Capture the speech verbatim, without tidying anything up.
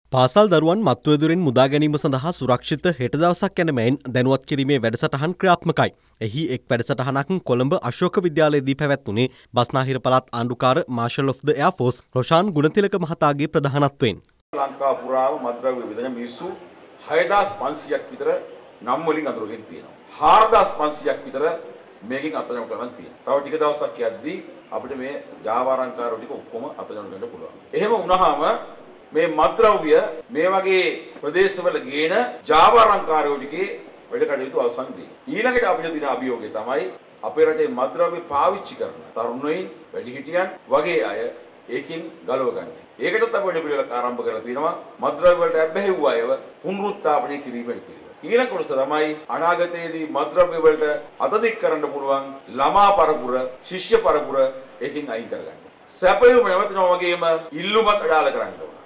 පාසල් දරුවන් මත්වදුරින් මුදා ගැනීම සඳහා සුරක්ෂිත හෙට දවසක් යන මෙයින් දැනුවත් කිරීමේ වැඩසටහන් ක්‍රියාත්මකයි. එහි එක් වැඩසටහනක් කොළඹ අශෝක විද්‍යාලයේදී පැවැත්වුණේ බස්නාහිර පළාත් ආණ්ඩුකාර marshal of the air force Roshan Gunathilaka මහතාගේ ප්‍රධානත්වයෙන්. ලංකාව පුරාම මත්ද්‍රව්‍ය විදගෙන මිනිස්සු හයදාස් පන්සියයක් විතර නම් වලින් අතුරුගෙන තියෙනවා. හාරදාස් පන්සියයක් විතර මේකෙන් අත්අඩංගුවට ගන්න තියෙනවා. තව ටික දවසක් යද්දී අපිට මේ ජාවාරංකාරෝ ටික ඔක්කොම අත්අඩංගුවට ගන්න පුළුවන්. එහෙම වුණාම මේ මත්ද්‍රව්‍ය මේ වගේ ප්‍රදේශවල ගේන ජාවාරංකාරයෝ ටිකේ වැඩ කටයුතු අවසන් වේ. ඊළඟට අපිට දින අභියෝගය තමයි අපේ රටේ මත්ද්‍රව්‍ය පාවිච්චි කරන තරුණයින් වැඩිහිටියන් වගේ අය ඒකෙන් ගලව ගන්න. ඒකටත් අපි වැඩ පිළිවෙලක් ආරම්භ කරලා තියෙනවා. මත්ද්‍රව්‍ය වලට ඇබ්බැහි වූ අයව පුනරුත්ථාපනය කිරීමේ පිළිවෙල. ඊළඟ කොටස තමයි අනාගතයේදී මත්ද්‍රව්‍ය වලට අතදික් කරන්න පුළුවන් ළමා පරපුර, ශිෂ්‍ය පරපුර ඒකෙන් අයින් කරගන්න. සැපයුම නැවතනවා වගේම ඉල්ලුමක් අඩාල කරන්න ඕන.